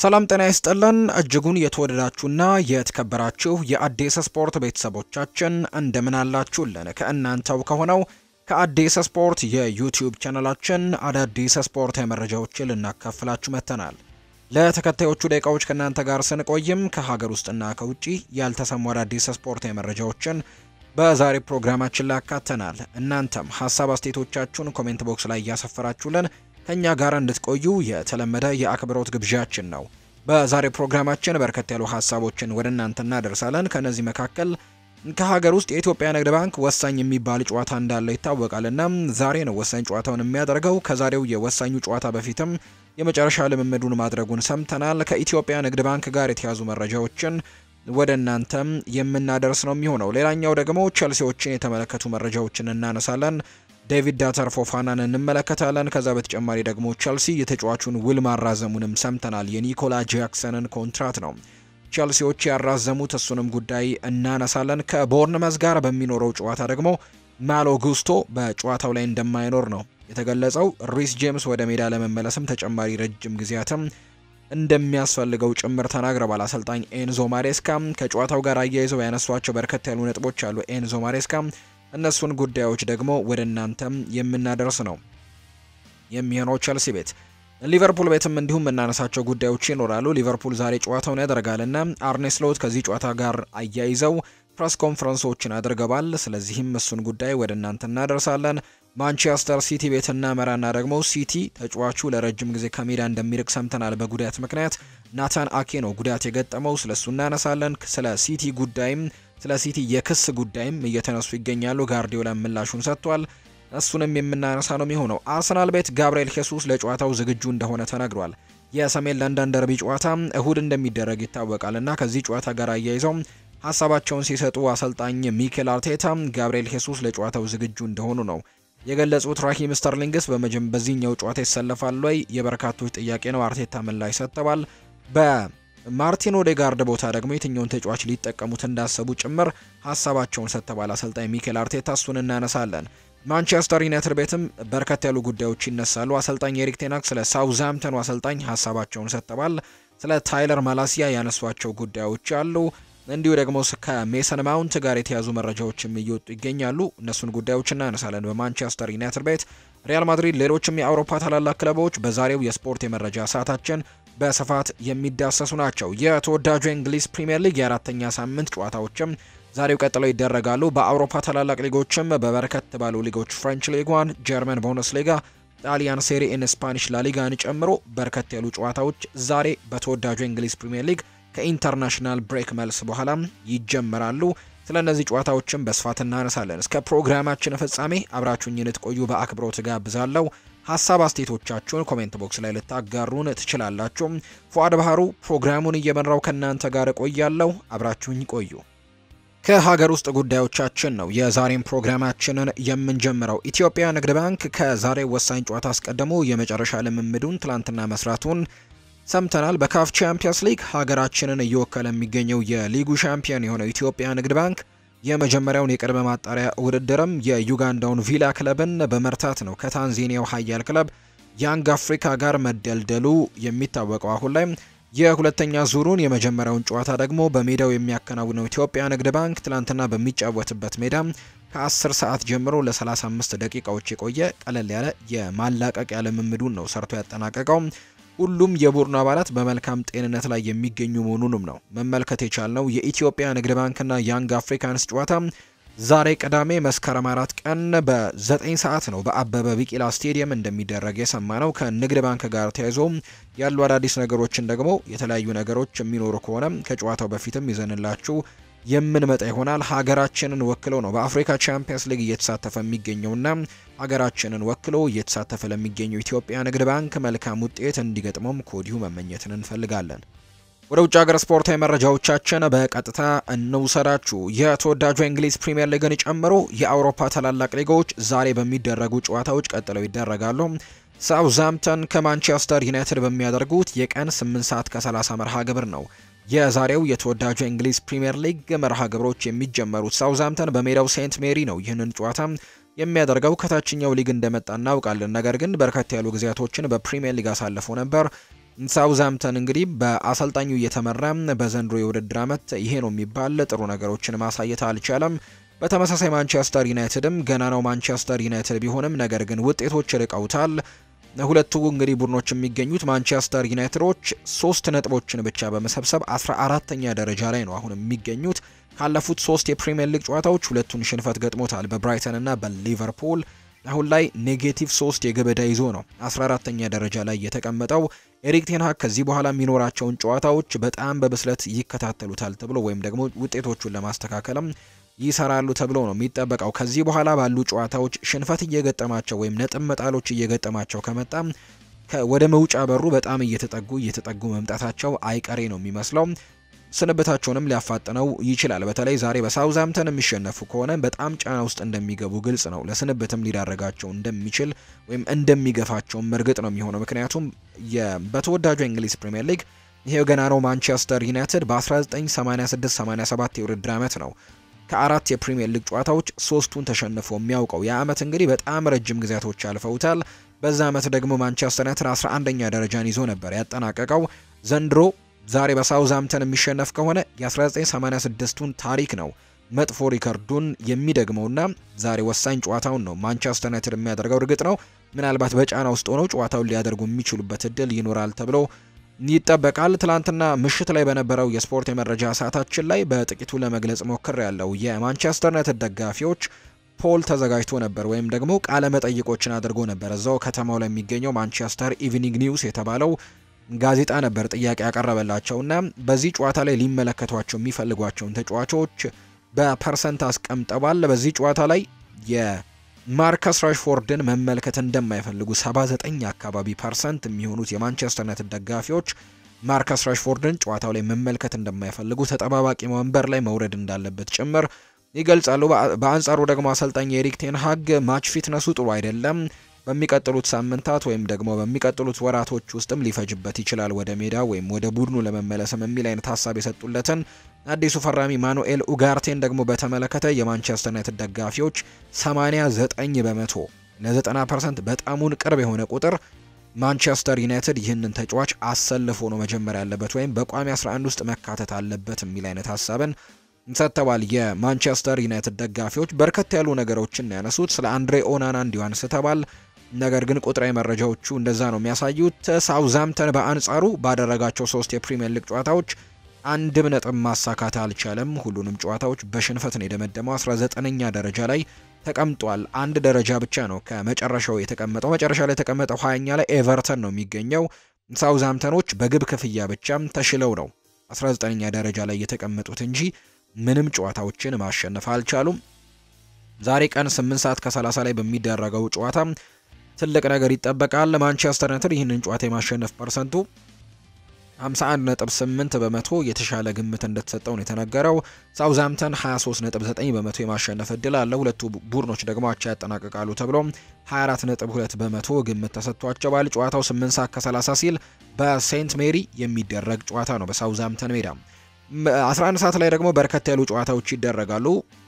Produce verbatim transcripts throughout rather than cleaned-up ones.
ሰላም ጤና ይስጥልን እጅጉን የተወደዳችሁና የተከበራችሁ የአዲስ ስፖርት ቤተሰቦቻችን እንደምን አላችሁልን? ከእናንተው ከሆነው ከአዲስ ስፖርት የዩቲዩብ ቻናላችን አዳዲስ ስፖርት መረጃዎችን ልናካፍላችሁ መጥተናል። ለተከታዮቹ ደቂቃዎች ከእናንተ ጋር ስንቆይም ከሀገር ውስጥና ከውጪ ያልተሰሙ አዳዲስ ስፖርት መረጃዎችን በዛሬ ፕሮግራማችን ላይ አካተናል። እናንተም ሐሳብ አስተያየቶቻችሁን ኮሜንት ቦክስ ላይ እያሰፈራችሁልን ከኛ ጋር እንድትቆዩ የተለመደ የአክብሮት ግብዣችን ነው። በዛሬ ፕሮግራማችን በርከት ያሉ ሐሳቦችን ወደ እናንተ እናደርሳለን። ከነዚህ መካከል ከሀገር ውስጥ የኢትዮጵያ ንግድ ባንክ ወሳኝ የሚባል ጨዋታ እንዳለ ይታወቃልና ዛሬ ነው ወሳኝ ጨዋታውን የሚያደርገው። ከዛሬው የወሳኙ ጨዋታ በፊትም የመጨረሻ ልምምዱን ማድረጉን ሰምተናል። ከኢትዮጵያ ንግድ ባንክ ጋር የተያዙ መረጃዎችን ወደ እናንተም የምናደርስ ነው የሚሆነው። ሌላኛው ደግሞ ቸልሲዎችን የተመለከቱ መረጃዎችን እናነሳለን። ዴቪድ ዳተር ፎፋናን እንመለከታለን። ከዛ በተጨማሪ ደግሞ ቸልሲ የተጫዋቹን ውል ማራዘሙንም ሰምተናል። የኒኮላ ጃክሰንን ኮንትራት ነው ቸልሲዎች ያራዘሙት፣ እሱንም ጉዳይ እናነሳለን። ከቦርንመዝ ጋር በሚኖረው ጨዋታ ደግሞ ማሎ ጉስቶ በጨዋታው ላይ እንደማይኖር ነው የተገለጸው። ሪስ ጄምስ ወደ ሜዳ ለመመለስም ተጨማሪ ረጅም ጊዜያትም እንደሚያስፈልገው ጭምር ተናግረዋል አሰልጣኝ ኤንዞ ማሬስካ። ከጨዋታው ጋር አያይዘው ያነሷቸው በርከት ያሉ ነጥቦች አሉ ኤንዞ ማሬስካ። እነሱን ጉዳዮች ደግሞ ወደ እናንተም የምናደርስ ነው የሚሆነው። ቸልሲ ቤት ሊቨርፑል ቤትም እንዲሁም እናነሳቸው ጉዳዮች ይኖራሉ። ሊቨርፑል ዛሬ ጨዋታውን ያደርጋልና አርኔ ስሎት ከዚህ ጨዋታ ጋር አያይዘው ፕሬስ ኮንፈረንሶችን አድርገዋል። ስለዚህም እሱን ጉዳይ ወደ እናንተ እናደርሳለን። ማንቸስተር ሲቲ ቤት እናመራና ደግሞ ሲቲ ተጫዋቹ ለረጅም ጊዜ ከሜዳ እንደሚርቅ ሰምተናል በጉዳት ምክንያት። ናታን አኬ ነው ጉዳት የገጠመው፣ ስለሱ እናነሳለን። ስለ ሲቲ ጉዳይም ስለ ሲቲ የክስ ጉዳይም እየተነሱ ይገኛሉ። ጋርዲዮላ ምላሹን ሰጥቷል። እሱንም የምናነሳ ነው የሚሆነው። አርሰናል ቤት ጋብሪኤል ሄሱስ ለጨዋታው ዝግጁ እንደሆነ ተነግሯል። የሰሜን ለንደን ደርቢ ጨዋታ እሁድ እንደሚደረግ ይታወቃልና ከዚህ ጨዋታ ጋር አያይዘው ሀሳባቸውን ሲሰጡ አሰልጣኝ ሚኬል አርቴታ ጋብሪኤል ሄሱስ ለጨዋታው ዝግጁ እንደሆኑ ነው የገለጹት። ራሂም ስተርሊንግስ በመጀመ በዚህኛው ጨዋታ ይሰለፋል ወይ የበርካቶች ጥያቄ ነው። አርቴታ ምላሽ ሰጥተዋል። በማርቲን ኦዴጋርድ ቦታ ደግሞ የትኛውን ተጫዋች ሊጠቀሙት እንዳሰቡ ጭምር ሀሳባቸውን ሰጥተዋል አሰልጣኝ ሚኬል አርቴታ። እሱን እናነሳለን። ማንቸስተር ዩናይትድ ቤትም በርከት ያሉ ጉዳዮች ይነሳሉ። አሰልጣኝ ኤሪክ ቴን ሃግ ስለ ሳውዝሃምፕተኑ አሰልጣኝ ሀሳባቸውን ሰጥተዋል። ስለ ታይለር ማላሲያ ያነሷቸው ጉዳዮች አሉ። እንዲሁ ደግሞ ከሜሰን ማውንት ጋር የተያዙ መረጃዎችም እየወጡ ይገኛሉ። እነሱን ጉዳዮች እናነሳለን። በማንቸስተር ዩናይትድ ቤት ሪያል ማድሪድ፣ ሌሎችም የአውሮፓ ታላላቅ ክለቦች በዛሬው የስፖርት የመረጃ ሰዓታችን በስፋት የሚዳሰሱ ናቸው። የተወዳጁ የእንግሊዝ ፕሪሚየር ሊግ የአራተኛ ሳምንት ጨዋታዎችም ዛሬው ቀጥለው ይደረጋሉ። በአውሮፓ ታላላቅ ሊጎችም በበርከት ባሉ ሊጎች ፍሬንች ሊግ ዋን፣ ጀርመን ቡንደስ ሊጋ፣ ጣሊያን ሴሪ ኤን፣ ስፓኒሽ ላሊጋን ጨምሮ በርከት ያሉ ጨዋታዎች ዛሬ በተወዳጁ የእንግሊዝ ፕሪሚየር ሊግ ከኢንተርናሽናል ብሬክ መልስ በኋላ ይጀምራሉ። ስለ እነዚህ ጨዋታዎችም በስፋት እናነሳለን። እስከ ፕሮግራማችን ፍጻሜ አብራችሁኝ እንድትቆዩ በአክብሮት ጋብዛለሁ። ሀሳብ አስተያየቶቻችሁን ኮሜንት ቦክስ ላይ ልታጋሩን ትችላላችሁ። ፉአድ ባህሩ ፕሮግራሙን እየመራው ከእናንተ ጋር እቆያለሁ። አብራችሁኝ ቆዩ። ከሀገር ውስጥ ጉዳዮቻችን ነው የዛሬን ፕሮግራማችንን የምንጀምረው። ኢትዮጵያ ንግድ ባንክ ከዛሬ ወሳኝ ጨዋታ አስቀድሞ የመጨረሻ ልምምዱን ትላንትና መስራቱን ሰምተናል። በካፍ ቻምፒየንስ ሊግ ሀገራችንን እየወከለ የሚገኘው የሊጉ ሻምፒዮን የሆነው ኢትዮጵያ ንግድ ባንክ የመጀመሪያውን የቅድመ ማጣሪያ ውድድርም የዩጋንዳውን ቪላ ክለብን በመርታት ነው ከታንዛኒያው ሀያል ክለብ ያንግ አፍሪካ ጋር መደልደሉ የሚታወቀው። አሁን ላይ የሁለተኛ ዙሩን የመጀመሪያውን ጨዋታ ደግሞ በሜዳው የሚያከናውነው ኢትዮጵያ ንግድ ባንክ ትላንትና በሚጫወትበት ሜዳ ከአስር ሰዓት ጀምሮ ለ35 ደቂቃዎች የቆየ ቀለል ያለ የማላቀቂያ ልምምዱን ነው ሰርቶ ያጠናቀቀው። ሁሉም የቡድኑ አባላት በመልካም ጤንነት ላይ የሚገኙ መሆኑንም ነው መመልከት የቻልነው። የኢትዮጵያ ንግድ ባንክና ያንግ አፍሪካንስ ጨዋታ ዛሬ ቅዳሜ መስከረም አራት ቀን በዘጠኝ ሰዓት ነው በአበበ ቢቂላ ስቴዲየም እንደሚደረግ የሰማ ነው። ከንግድ ባንክ ጋር ተያይዞ ያሉ አዳዲስ ነገሮችን ደግሞ የተለያዩ ነገሮች የሚኖሩ ከሆነ ከጨዋታው በፊትም ይዘንላችሁ የምንመጣ ይሆናል። ሀገራችንን ወክሎ ነው በአፍሪካ ቻምፒየንስ ሊግ እየተሳተፈ የሚገኘውና ሀገራችንን ወክሎ እየተሳተፈ ለሚገኘው ኢትዮጵያ ንግድ ባንክ መልካም ውጤት እንዲገጥመውም ከወዲሁ መመኘትን እንፈልጋለን። ወደ ውጭ ሀገር ስፖርታዊ መረጃዎቻችን በቀጥታ እንውሰዳችሁ። የተወዳጁ የእንግሊዝ ፕሪሚየር ሊግን ጨምሮ የአውሮፓ ታላላቅ ሊጎች ዛሬ በሚደረጉ ጨዋታዎች ቀጥለው ይደረጋሉ። ሳውዝሃምፕተን ከማንቸስተር ዩናይትድ በሚያደርጉት የቀን ስምንት ሰዓት ከሰላሳ መርሃ ግብር ነው የዛሬው የተወዳጁ የእንግሊዝ ፕሪሚየር ሊግ መርሃ ግብሮች የሚጀመሩት። ሳውዝሃምፕተን በሜዳው ሴንት ሜሪ ነው ይህንን ጨዋታ የሚያደርገው። ከታችኛው ሊግ እንደመጣ እናውቃለን። ነገር ግን በርካታ ያሉ ጊዜያቶችን በፕሪሚየር ሊግ አሳልፎ ነበር። ሳውዝሃምፕተን እንግዲህ በአሰልጣኙ እየተመራ በዘንድሮ የውድድር ዓመት ይሄ ነው የሚባል ጥሩ ነገሮችን ማሳየት አልቻለም። በተመሳሳይ ማንቸስተር ዩናይትድም ገና ነው ማንቸስተር ዩናይትድ ቢሆንም ነገር ግን ውጤቶች ርቀውታል። ሁለቱ እንግዲህ ቡድኖች የሚገኙት ማንቸስተር ዩናይትዶች ሶስት ነጥቦችን ብቻ በመሰብሰብ አስራ አራተኛ ደረጃ ላይ ነው አሁን የሚገኙት። ካለፉት ሶስት የፕሪሚየር ሊግ ጨዋታዎች ሁለቱን ሽንፈት ገጥሞታል በብራይተን እና በሊቨርፑል። አሁን ላይ ኔጌቲቭ ሶስት የግብ ዕዳ ይዞ ነው አስራ አራተኛ ደረጃ ላይ የተቀመጠው። ኤሪክ ቴን ሃግ ከዚህ በኋላ የሚኖራቸውን ጨዋታዎች በጣም በብስለት ይከታተሉታል ተብሎ ወይም ደግሞ ውጤቶቹን ለማስተካከልም ይሰራሉ ተብሎ ነው የሚጠበቀው። ከዚህ በኋላ ባሉ ጨዋታዎች ሽንፈት እየገጠማቸው ወይም ነጥብ መጣሎች እየገጠማቸው ከመጣ ወደ መውጫ በሩ በጣም እየተጠጉ እየተጠጉ መምጣታቸው አይቀሬ ነው የሚመስለው። ስንብታቸውንም ሊያፋጥነው ይችላል። በተለይ ዛሬ በሳውዝሃምፕተን የሚሸነፉ ከሆነ በጣም ጫና ውስጥ እንደሚገቡ ግልጽ ነው። ለስንብትም ሊዳረጋቸው እንደሚችል ወይም እንደሚገፋቸውም እርግጥ ነው የሚሆነው። ምክንያቱም በተወዳጁ የእንግሊዝ ፕሪሚየር ሊግ ይሄው ገና ነው ማንቸስተር ዩናይትድ በ1986 87 የውድድር ዓመት ነው ከአራት የፕሪሚየር ሊግ ጨዋታዎች ሶስቱን ተሸንፎ የሚያውቀው። ያ ዓመት እንግዲህ በጣም ረጅም ጊዜያቶች አልፈውታል። በዛ ዓመት ደግሞ ማንቸስተር ዩናይትድ አስራ አንደኛ ደረጃን ይዞ ነበር ያጠናቀቀው። ዘንድሮ ዛሬ በሳውዝሃምፕተን የሚሸነፍ ከሆነ የ1986ቱን ታሪክ ነው መጥፎ ሪከርዱን የሚደግመውና ዛሬ ወሳኝ ጨዋታውን ነው ማንቸስተር ዩናይትድ የሚያደርገው። እርግጥ ነው ምናልባት በጫና ውስጥ ሆነው ጨዋታውን ሊያደርጉ የሚችሉበት እድል ይኖራል ተብሎ ይጠበቃል። ትላንትና ምሽት ላይ በነበረው የስፖርት የመረጃ ሰዓታችን ላይ በጥቂቱ ለመግለጽ ሞክር ያለው የማንቸስተር ዩናይትድ ደጋፊዎች ፖል ተዘጋጅቶ ነበር ወይም ደግሞ ቃለ መጠይቆችን አድርጎ ነበር። እዛው ከተማው ላይ የሚገኘው ማንቸስተር ኢቭኒንግ ኒውስ የተባለው ጋዜጣ ነበር ጥያቄ ያቀረበላቸውና በዚህ ጨዋታ ላይ ሊመለከቷቸው የሚፈልጓቸውን ተጫዋቾች በፐርሰንት አስቀምጠዋል። በዚህ ጨዋታ ላይ የማርከስ ራሽፎርድን መመልከት እንደማይፈልጉ ሰባ ዘጠኝ አካባቢ ፐርሰንት የሚሆኑት የማንቸስተር ዩናይትድ ደጋፊዎች ማርከስ ራሽፎርድን ጨዋታው ላይ መመልከት እንደማይፈልጉ፣ ተጠባባቂ ወንበር ላይ መውረድ እንዳለበት ጭምር ይገልጻሉ። በአንጻሩ ደግሞ አሰልጣኝ ኤሪክ ቴን ሃግ ማች ፊትነሱ ጥሩ አይደለም፣ በሚቀጥሉት ሳምንታት ወይም ደግሞ በሚቀጥሉት ወራቶች ውስጥም ሊፈጅበት ይችላል ወደ ሜዳ ወይም ወደ ቡድኑ ለመመለስም የሚል አይነት ሀሳብ የሰጡለትን አዲሱ ፈራሚ ማኑኤል ኡጋርቴን ደግሞ በተመለከተ የማንቸስተር ዩናይትድ ደጋፊዎች ሰማንያ ዘጠኝ በመቶ ለ90 ፐርሰንት በጣሙን ቅርብ የሆነ ቁጥር ማንቸስተር ዩናይትድ ይህንን ተጫዋች አሰልፎ ነው መጀመር ያለበት ወይም በቋሚ አስራ አንድ ውስጥ መካተት አለበት የሚል አይነት ሀሳብን ሰጥተዋል። የማንቸስተር ዩናይትድ ደጋፊዎች በርከት ያሉ ነገሮችን ያነሱት ስለ አንድሬ ኦናና እንዲሁ አንስተዋል። ነገር ግን ቁጥራዊ መረጃዎቹ እንደዛ ነው የሚያሳዩት። ሳውዝሃምፕተን በአንጻሩ ባደረጋቸው ሶስት የፕሪሚየር ሊግ ጨዋታዎች አንድም ነጥብ ማሳካት አልቻለም። ሁሉንም ጨዋታዎች በሽንፈት ነው የደመደመው። አስራ ዘጠነኛ ደረጃ ላይ ተቀምጧል። አንድ ደረጃ ብቻ ነው ከመጨረሻው የተቀመጠው። መጨረሻ ላይ የተቀመጠው ሀያኛ ላይ ኤቨርተን ነው የሚገኘው። ሳውዝሃምፕተኖች በግብ ክፍያ ብቻም ተሽለው ነው አስራ ዘጠነኛ ደረጃ ላይ የተቀመጡት እንጂ ምንም ጨዋታዎችን ማሸነፍ አልቻሉም። ዛሬ ቀን ስምንት ሰዓት ከሰላሳ ላይ በሚደረገው ጨዋታ ትልቅ ነገር ይጠበቃል። ማንቸስተር ዩናይትድ ይህንን ጨዋታ የማሸነፍ ፐርሰንቱ ሃምሳ አንድ ነጥብ ስምንት በመቶ የተሻለ ግምት እንደተሰጠው ነው የተነገረው። ሳውዝሃምፕተን ሃያ ሶስት ነጥብ ዘጠኝ በመቶ የማሸነፍ እድል አለ። ሁለቱ ቡድኖች ደግሞ አቻ ያጠናቅቃሉ ተብሎ ሃያ አራት ነጥብ ሁለት በመቶ ግምት ተሰጥቷቸዋል። ጨዋታው ስምንት ሰዓት ከሰላሳ ሲል በሴንት ሜሪ የሚደረግ ጨዋታ ነው በሳውዝሃምፕተን ሜዳ። አስራ አንድ ሰዓት ላይ ደግሞ በርከት ያሉ ጨዋታዎች ይደረጋሉ።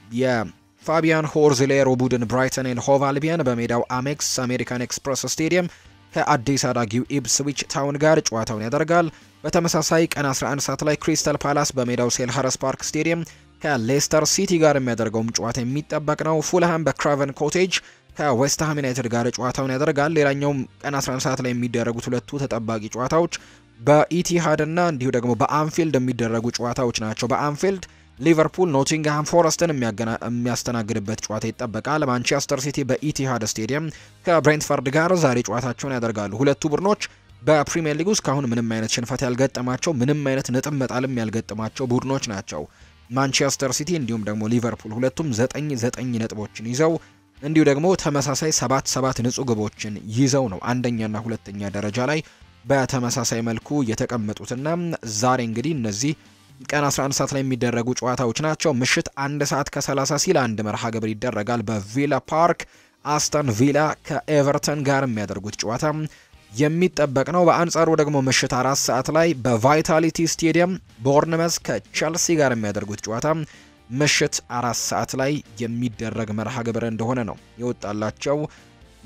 የፋቢያን ሆርዝሌሮ ቡድን ብራይተን ኤንድ ሆቭ አልቢዮን በሜዳው አሜክስ አሜሪካን ኤክስፕረስ ስቴዲየም ከአዲስ አዳጊው ኢፕስዊች ታውን ጋር ጨዋታውን ያደርጋል። በተመሳሳይ ቀን አስራ አንድ ሰዓት ላይ ክሪስታል ፓላስ በሜዳው ሴልኸርስት ፓርክ ስቴዲየም ከሌስተር ሲቲ ጋር የሚያደርገውም ጨዋታ የሚጠበቅ ነው። ፉልሃም በክራቨን ኮቴጅ ከዌስትሃም ዩናይትድ ጋር ጨዋታውን ያደርጋል። ሌላኛውም ቀን አስራ አንድ ሰዓት ላይ የሚደረጉት ሁለቱ ተጠባቂ ጨዋታዎች በኢቲሃድ እና እንዲሁ ደግሞ በአንፊልድ የሚደረጉ ጨዋታዎች ናቸው። በአንፊልድ ሊቨርፑል ኖቲንግሃም ፎረስትን የሚያስተናግድበት ጨዋታ ይጠበቃል። ማንቸስተር ሲቲ በኢቲሃድ ስቴዲየም ከብሬንትፈርድ ጋር ዛሬ ጨዋታቸውን ያደርጋሉ። ሁለቱ ቡድኖች በፕሪሚየር ሊግ ውስጥ ካሁን ምንም አይነት ሽንፈት ያልገጠማቸው፣ ምንም አይነት ነጥብ መጣልም ያልገጠማቸው ቡድኖች ናቸው። ማንቸስተር ሲቲ እንዲሁም ደግሞ ሊቨርፑል ሁለቱም ዘጠኝ ዘጠኝ ነጥቦችን ይዘው እንዲሁ ደግሞ ተመሳሳይ ሰባት ሰባት ንጹህ ግቦችን ይዘው ነው አንደኛና ሁለተኛ ደረጃ ላይ በተመሳሳይ መልኩ የተቀመጡትና ዛሬ እንግዲህ እነዚህ ቀን አስራ አንድ ሰዓት ላይ የሚደረጉ ጨዋታዎች ናቸው። ምሽት አንድ ሰዓት ከሰላሳ ሲል አንድ መርሃ ግብር ይደረጋል በቪላ ፓርክ። አስተን ቪላ ከኤቨርተን ጋር የሚያደርጉት ጨዋታ የሚጠበቅ ነው። በአንጻሩ ደግሞ ምሽት አራት ሰዓት ላይ በቫይታሊቲ ስቴዲየም ቦርንመስ ከቸልሲ ጋር የሚያደርጉት ጨዋታ ምሽት አራት ሰዓት ላይ የሚደረግ መርሃ ግብር እንደሆነ ነው የወጣላቸው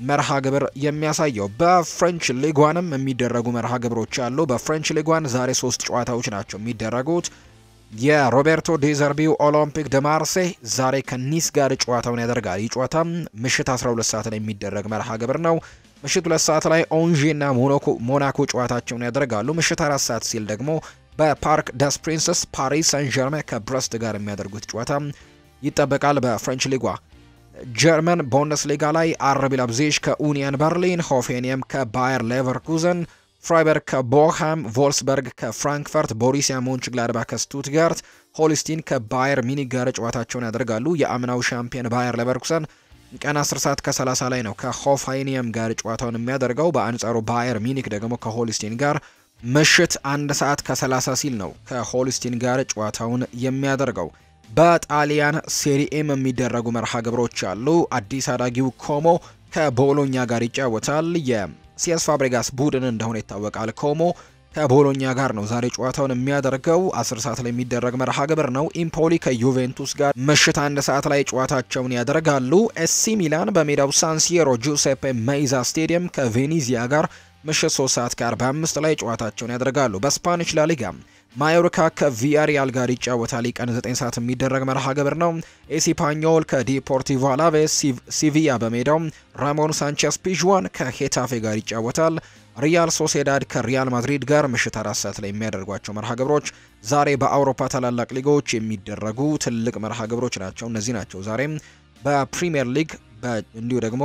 መርሃ ግብር የሚያሳየው። በፍሬንች ሊጓንም የሚደረጉ መርሃ ግብሮች አሉ። በፍሬንች ሊጓን ዛሬ ሶስት ጨዋታዎች ናቸው የሚደረጉት። የሮቤርቶ ዴዘርቢው ኦሎምፒክ ደ ማርሴይ ዛሬ ከኒስ ጋር ጨዋታውን ያደርጋል። ይህ ጨዋታ ምሽት አስራ ሁለት ሰዓት ላይ የሚደረግ መርሃ ግብር ነው። ምሽት ሁለት ሰዓት ላይ ኦንዤ እና ሞናኮ ጨዋታቸውን ያደርጋሉ። ምሽት አራት ሰዓት ሲል ደግሞ በፓርክ ደስ ፕሪንሰስ ፓሪስ ሳን ዠርሜን ከብረስት ጋር የሚያደርጉት ጨዋታ ይጠበቃል። በፍሬንች ሊጓ ጀርመን ቡንደስሊጋ ላይ አርቢ ላይፕዚግ ከኡኒየን በርሊን፣ ሆፌኒየም ከባየር ሌቨርኩዘን፣ ፍራይበርግ ከቦሃም፣ ቮልስበርግ ከፍራንክፈርት፣ ቦሩሲያ ሞንችግላድባክ ከስቱትጋርት፣ ሆልስቲን ከባየር ሚኒክ ጋር ጨዋታቸውን ያደርጋሉ። የአምናው ሻምፒዮን ባየር ሌቨርኩሰን ቀን አስር ሰዓት ከሰላሳ ላይ ነው ከሆፌኒየም ጋር ጨዋታውን የሚያደርገው። በአንጻሩ ባየር ሚኒክ ደግሞ ከሆልስቲን ጋር ምሽት አንድ ሰዓት ከሰላሳ ሲል ነው ከሆልስቲን ጋር ጨዋታውን የሚያደርገው። በጣሊያን ሴሪኤም የሚደረጉ መርሃ ግብሮች አሉ። አዲስ አዳጊው ኮሞ ከቦሎኛ ጋር ይጫወታል። የሲኤስ ፋብሬጋስ ቡድን እንደሆነ ይታወቃል። ኮሞ ከቦሎኛ ጋር ነው ዛሬ ጨዋታውን የሚያደርገው። አስር ሰዓት ላይ የሚደረግ መርሃ ግብር ነው። ኢምፖሊ ከዩቬንቱስ ጋር ምሽት አንድ ሰዓት ላይ ጨዋታቸውን ያደርጋሉ። ኤሲ ሚላን በሜዳው ሳንሲሮ ጁሴፔ ሜይዛ ስቴዲየም ከቬኔዚያ ጋር ምሽት ሶስት ሰዓት ከአርባ አምስት ላይ ጨዋታቸውን ያደርጋሉ። በስፓኒሽ ላሊጋ ማዮርካ ከቪያሪያል ጋር ይጫወታል። ቀን ዘጠኝ ሰዓት የሚደረግ መርሃ ግብር ነው። ኤሲፓኞል ከዲፖርቲቮ አላቬስ፣ ሲቪያ በሜዳው ራሞን ሳንቼስ ፒዥዋን ከሄታፌ ጋር ይጫወታል። ሪያል ሶሴዳድ ከሪያል ማድሪድ ጋር ምሽት አራት ሰዓት ላይ የሚያደርጓቸው መርሃ ግብሮች ዛሬ በአውሮፓ ታላላቅ ሊጎች የሚደረጉ ትልቅ መርሃ ግብሮች ናቸው። እነዚህ ናቸው ዛሬም በፕሪሚየር ሊግ እንዲሁ ደግሞ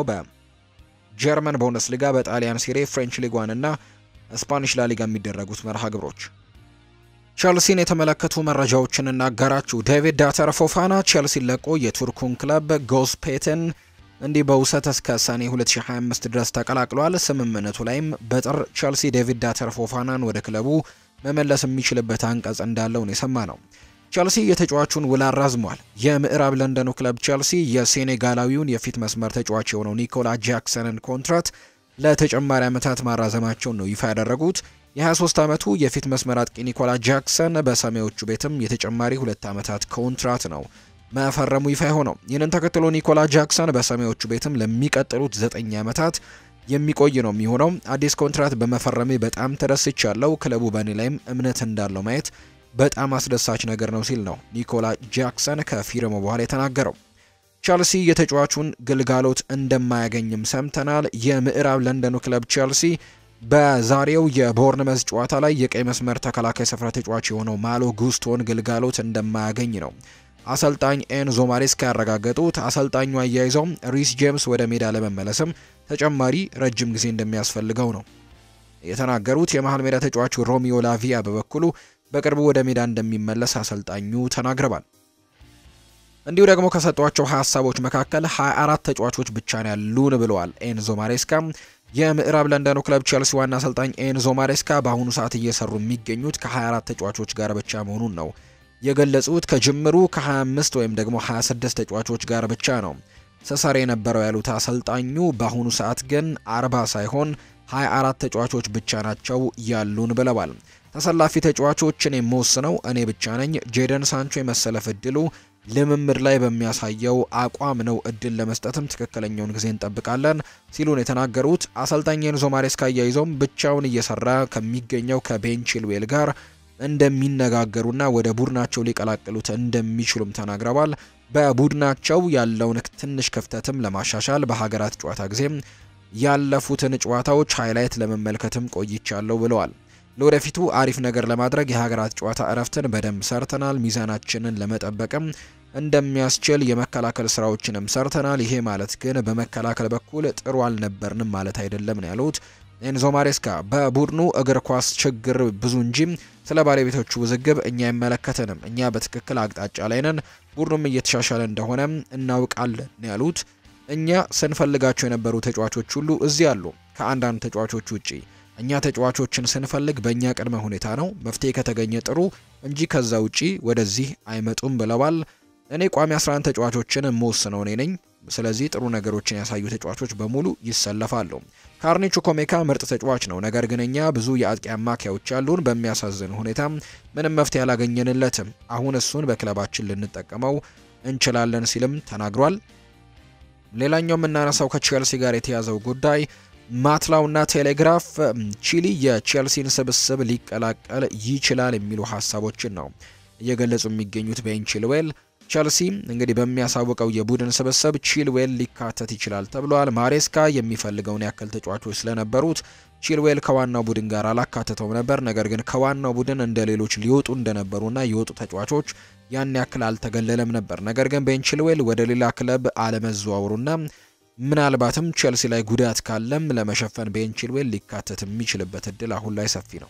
በጀርመን ቡንደስሊጋ፣ በጣሊያን ሴሪ፣ ፍሬንች ሊግ ዋን እና ስፓኒሽ ላሊጋ የሚደረጉት መርሃ ግብሮች። ቸልሲን የተመለከቱ መረጃዎችን እናጋራችሁ። ዴቪድ ዳተር ፎፋና ቸልሲን ለቆ የቱርኩን ክለብ ጎዝፔትን እንዲህ በውሰት እስከ ሰኔ ሁለት ሺህ ሃያ አምስት ድረስ ተቀላቅሏል። ስምምነቱ ላይም በጥር ቸልሲ ዴቪድ ዳተር ፎፋናን ወደ ክለቡ መመለስ የሚችልበት አንቀጽ እንዳለው ነው የሰማ ነው። ቸልሲ የተጫዋቹን ውል አራዝሟል። የምዕራብ ለንደኑ ክለብ ቸልሲ የሴኔጋላዊውን የፊት መስመር ተጫዋች የሆነው ኒኮላ ጃክሰንን ኮንትራት ለተጨማሪ ዓመታት ማራዘማቸውን ነው ይፋ ያደረጉት። የ23 ዓመቱ የፊት መስመር አጥቂ ኒኮላ ጃክሰን በሰማዮቹ ቤትም የተጨማሪ ሁለት ዓመታት ኮንትራት ነው መፈረሙ ይፋ ሆነው። ይህንን ተከትሎ ኒኮላ ጃክሰን በሰማዮቹ ቤትም ለሚቀጥሉት ዘጠኝ ዓመታት የሚቆይ ነው የሚሆነው። አዲስ ኮንትራት በመፈረሜ በጣም ተደስቻለሁ። ክለቡ በእኔ ላይም እምነት እንዳለው ማየት በጣም አስደሳች ነገር ነው ሲል ነው ኒኮላ ጃክሰን ከፊርሞ በኋላ የተናገረው። ቸልሲ የተጫዋቹን ግልጋሎት እንደማያገኝም ሰምተናል። የምዕራብ ለንደኑ ክለብ ቸልሲ በዛሬው የቦርንመዝ ጨዋታ ላይ የቀይ መስመር ተከላካይ ስፍራ ተጫዋች የሆነው ማሎ ጉስቶን ግልጋሎት እንደማያገኝ ነው አሰልጣኝ ኤንዞ ማሬስካ ያረጋገጡት። አሰልጣኙ አያይዘው ሪስ ጄምስ ወደ ሜዳ ለመመለስም ተጨማሪ ረጅም ጊዜ እንደሚያስፈልገው ነው የተናገሩት። የመሃል ሜዳ ተጫዋቹ ሮሚዮ ላቪያ በበኩሉ በቅርቡ ወደ ሜዳ እንደሚመለስ አሰልጣኙ ተናግረዋል። እንዲሁ ደግሞ ከሰጧቸው ሀሳቦች መካከል ሃያ አራት ተጫዋቾች ብቻ ነው ያሉን ብለዋል ኤንዞ ማሬስካ። የምዕራብ ለንደኑ ክለብ ቸልሲ ዋና አሰልጣኝ ኤንዞ ማሬስካ በአሁኑ ሰዓት እየሰሩ የሚገኙት ከሃያ አራት ተጫዋቾች ጋር ብቻ መሆኑን ነው የገለጹት። ከጅምሩ ከሃያ አምስት ወይም ደግሞ ሃያ ስድስት ተጫዋቾች ጋር ብቻ ነው ሰሰር የነበረው ያሉት አሰልጣኙ በአሁኑ ሰዓት ግን አርባ ሳይሆን ሃያ አራት ተጫዋቾች ብቻ ናቸው ያሉን ብለዋል። ተሰላፊ ተጫዋቾችን የምወስነው እኔ ብቻ ነኝ። ጄደን ሳንቾ የመሰለፍ እድሉ ልምምድ ላይ በሚያሳየው አቋም ነው። እድል ለመስጠትም ትክክለኛውን ጊዜ እንጠብቃለን ሲሉን የተናገሩት አሰልጣኝ ኤንዞ ማሬስካ አያይዘውም ብቻውን እየሰራ ከሚገኘው ከቤን ቺልዌል ጋር እንደሚነጋገሩና ወደ ቡድናቸው ሊቀላቅሉት እንደሚችሉም ተናግረዋል። በቡድናቸው ያለውን ትንሽ ክፍተትም ለማሻሻል በሀገራት ጨዋታ ጊዜም ያለፉትን ጨዋታዎች ሃይላይት ለመመልከትም ቆይቻለሁ ብለዋል። ለወደፊቱ አሪፍ ነገር ለማድረግ የሀገራት ጨዋታ እረፍትን በደንብ ሰርተናል። ሚዛናችንን ለመጠበቅም እንደሚያስችል የመከላከል ስራዎችንም ሰርተናል። ይሄ ማለት ግን በመከላከል በኩል ጥሩ አልነበርንም ማለት አይደለም ነው ያሉት ኤንዞ ማሬስካ። በቡድኑ እግር ኳስ ችግር ብዙ እንጂ ስለ ባለቤቶቹ ውዝግብ እኛ አይመለከተንም። እኛ በትክክል አቅጣጫ ላይ ነን። ቡድኑም እየተሻሻለ እንደሆነ እናውቃለን ነው ያሉት። እኛ ስንፈልጋቸው የነበሩ ተጫዋቾች ሁሉ እዚህ አሉ ከአንዳንድ ተጫዋቾች ውጪ። እኛ ተጫዋቾችን ስንፈልግ በእኛ ቅድመ ሁኔታ ነው። መፍትሄ ከተገኘ ጥሩ እንጂ ከዛ ውጪ ወደዚህ አይመጡም ብለዋል። እኔ ቋሚ አስራ አንድ ተጫዋቾችን የምወስነው እኔ ነኝ። ስለዚህ ጥሩ ነገሮችን ያሳዩ ተጫዋቾች በሙሉ ይሰለፋሉ። ካርኒቹ ኮሜካ ምርጥ ተጫዋች ነው፣ ነገር ግን እኛ ብዙ የአጥቂ አማካዮች ያሉን። በሚያሳዝን ሁኔታ ምንም መፍትሄ አላገኘንለትም። አሁን እሱን በክለባችን ልንጠቀመው እንችላለን ሲልም ተናግሯል። ሌላኛው የምናነሳው ከቼልሲ ጋር የተያዘው ጉዳይ ማትላውና ቴሌግራፍ ቺሊ የቼልሲን ስብስብ ሊቀላቀል ይችላል የሚሉ ሐሳቦችን ነው እየገለጹ የሚገኙት ቤን ቺልዌል። ቼልሲ እንግዲህ በሚያሳውቀው የቡድን ስብስብ ቺልዌል ሊካተት ይችላል ተብሏል። ማሬስካ የሚፈልገውን ያክል ተጫዋቾች ስለነበሩት ቺልዌል ከዋናው ቡድን ጋር አላካተተውም ነበር። ነገር ግን ከዋናው ቡድን እንደ ሌሎች ሊወጡ እንደነበሩና የወጡ ተጫዋቾች ያን ያክል አልተገለለም ነበር። ነገር ግን ቤን ቺልዌል ወደ ሌላ ክለብ አለመዘዋወሩና ምናልባትም ቼልሲ ላይ ጉዳት ካለም ለመሸፈን ቤን ቺልዌል ሊካተት የሚችልበት እድል አሁን ላይ ሰፊ ነው።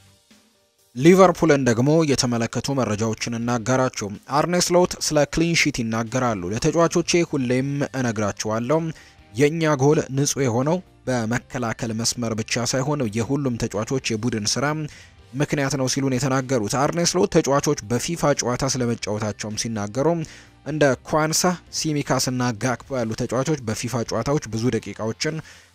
ሊቨርፑልን ደግሞ የተመለከቱ መረጃዎችን እናጋራችሁ። አርኔ ስሎት ስለ ክሊን ሺት ይናገራሉ። ለተጫዋቾቼ ሁሌም እነግራቸዋለሁ የኛ ጎል ንጹህ የሆነው በመከላከል መስመር ብቻ ሳይሆን የሁሉም ተጫዋቾች የቡድን ስራ ምክንያት ነው ሲሉን የተናገሩት አርኔ ስሎት ተጫዋቾች በፊፋ ጨዋታ ስለመጫወታቸውም ሲናገሩ እንደ ኳንሳ፣ ሲሚካስ እና ጋክፖ ያሉ ተጫዋቾች በፊፋ ጨዋታዎች ብዙ ደቂቃዎችን